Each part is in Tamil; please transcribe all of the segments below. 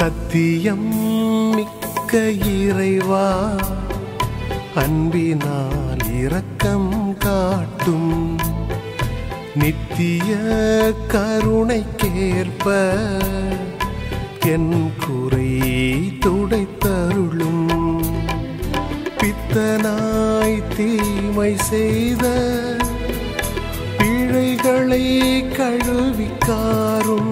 சத்தியம் மிக்க இறைவா, அன்பினால் இரக்கம் காட்டும். நித்திய கருணைக்கேற்ப என் குறை துடைத்தருளும். பித்தனாய் தீமை செய்த பிழைகளை கழுவிக்காரும்.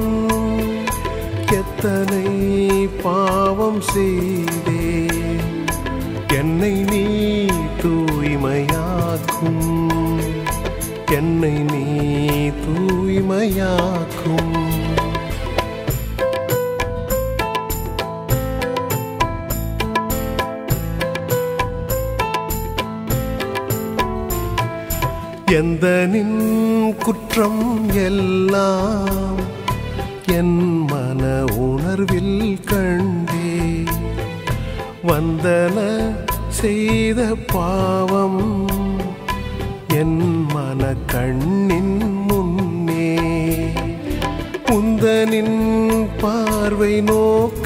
எத்தனை பாவம் செய்தேன், என்னை நீ தூய்மையாக்கும். என்னை நீ தூய்மையாக்கும். எந்த நின் குற்றம் எல்லாம் என் மன உணர்வில் கண்டே. வந்தன செய்த பாவம் என் மன கண்ணின் முன்னே. உந்தனின் பார்வை நோக்க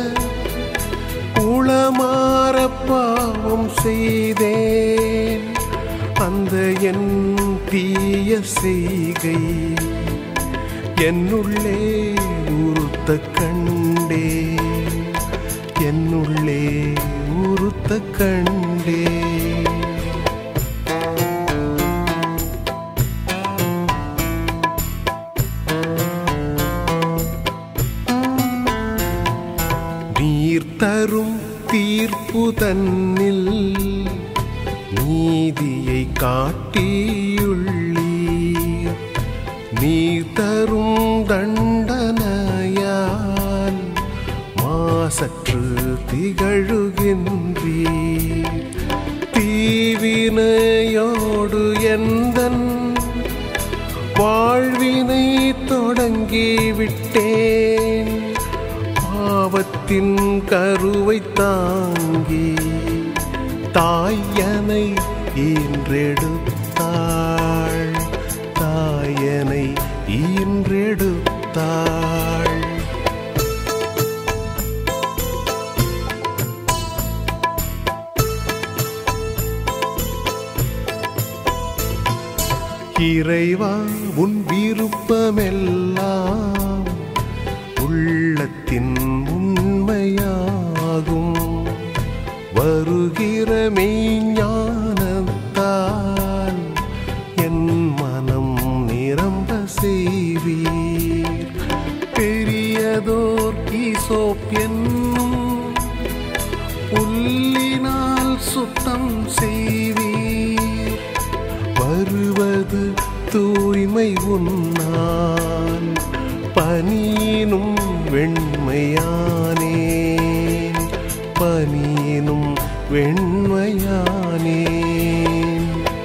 உளமாற பாவம் செய்தேன். அந்த என் தீய செய்கை என்னுள்ளே உறுத்த கண்டே. என்னுள்ளே உறுத்த கண்டே. நீர் தரும் தீர்ப்பு தன்னில் நீதியை காட்டியுள்ளீர். நீர் தரும் தண்டனையால் மாசற்று திகழுகின்றீர். தீவினையோடு எந்தன் வாழ்வினை தொடங்கிவிட்டேன். பாவத்தின் கருவை தாங்கி தாயனை ஈன்றெடுத்தாள். தாயனை ஈன்றெடுத்தாள். இறைவா, உன் விருப்பமெல்லாம் உள்ளத்தின் உண்மையாகும். வருகிற மெய்ஞானத்தால் என் மனம் நிரம்ப செய்வீர். பெரியதோர் ஈசோப் என்னும் புல்லினால் சுத்தம் செய்வீர். வருவது தூய்மை உன்னால், பனியினும் வெண்மையானேன். பனியினும் வெண்மையானேன்.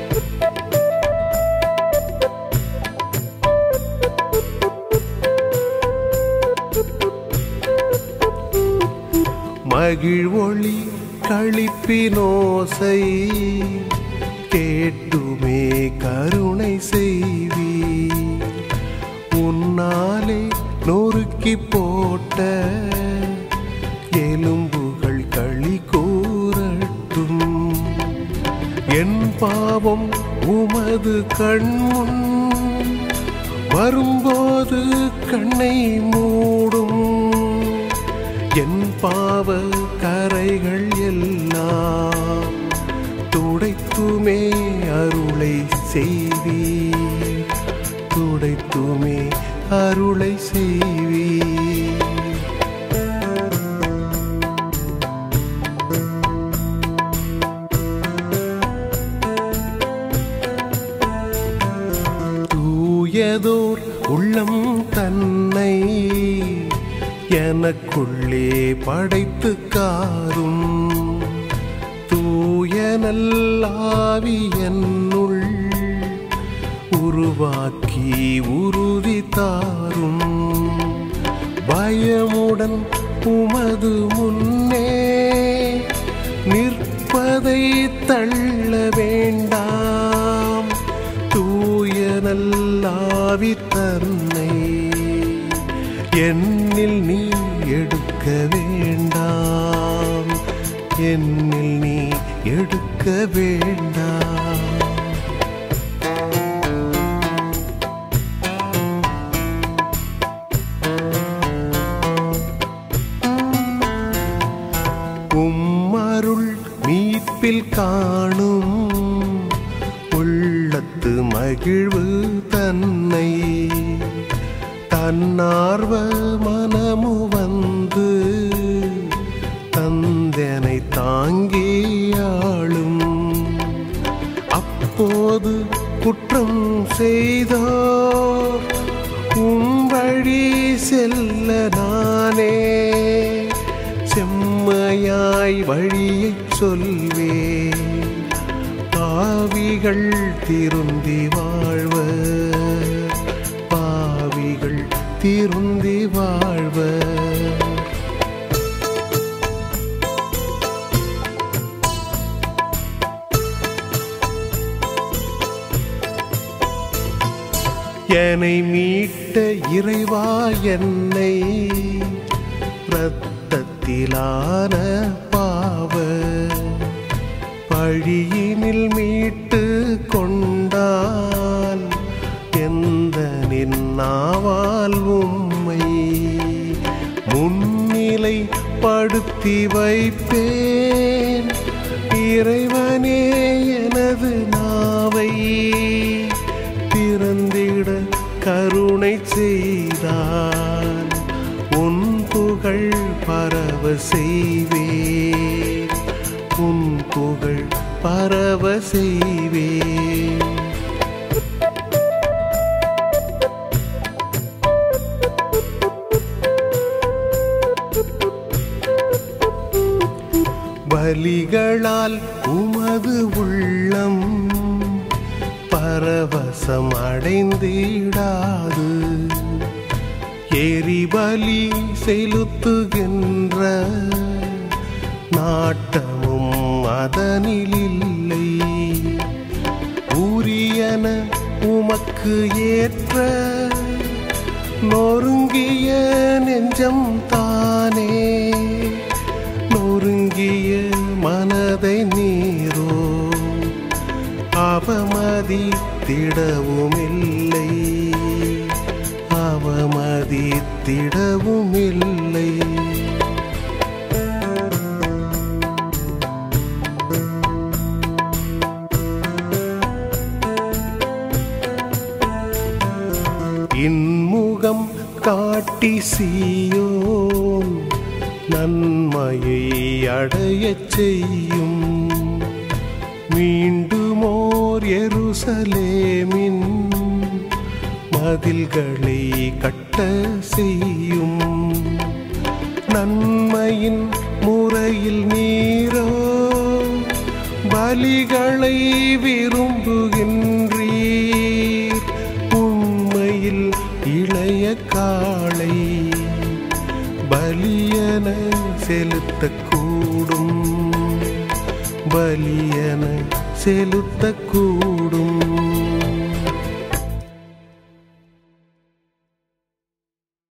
மகிழ்வொளி களிப்பினோசை கேட்டுமே கருணை செய்வீர். உன்னாலே நொறுக்கி போட்ட எலும்புகள் களி கூறட்டும். என் பாவம் உமது கண்முன் வரும்போது கண்ணை மூடும். என் பாவ கரைகள் எல்லாம் துடைத்துமே அருளை செய்வீர். துடைத்துமே அருளை செய்வீர். தூயதோர் உள்ளம் தன்னை எனக்குள்ளே படைத்து காரும். தூய நல்லாவி என்னுள் உருவாக்கி உறுதி தாரும். பயமுடன் உமது முன்னே நிற்பதை தள்ள வேண்டாம். தூய நல்லாவி தன்னை என்னில் நீ எடுக்க வேண்டாம், என்னில் நீ எடுக்க வேண்டாம். உம்மருள் மீட்பில் காணும் உள்ளத்து மகிழ்வு தன்னை தன்னார்வ மனமு வந்து தந்தனை தாங்கியாளும். அப்போது குற்றம் செய்தோர் வழி செல்ல நானே செம்மையாய் வழியைச் சொல்வேன். பாவிகள் திருந்தி வாழ்வர், பாவிகள் திருந்தி வாழ்வர். என்னை மீட்ட இறைவா என்னை இரத்தத்திலான பாவ பழியினில் மீட்டு கொண்டால் எந்த நின்னாவால் உம்மை முன்னிலை படுத்தி வைப்பேன். இறைவனே எனது நாவை திறந்திட கருணை செய்தால் உன் புகழ் பரவ செய்வேன், உன் புகழ் பரவ செய்வேன். பலிகளால் உமது உள்ளம் பரவசம் அடைந்திடாது, எரிபலி செலுத்துகின்ற நாட்டமும் அதனிலில்லை. உரியன உமக்கு ஏற்ற நொறுங்கிய நெஞ்சம் தானே, நொறுங்கிய மனதை நீரோ அவமதித்திடவுமில்லை, அவமதித்திடவுமில்லை. இன்முகம் காட்டி சீயோன் நன்மையை அடையச் செய்யும். மீண்டுமோர் எருசலேமின் மதில்களை கட்ட செய்யும். நன்மையின் முறையில் நீரோ பலிகளை விரும்புகின்றீர். உண்மையில் இளைய காளை பலியன செலுத்தக்கூடும், பலியன செலுத்தக்கூடும்.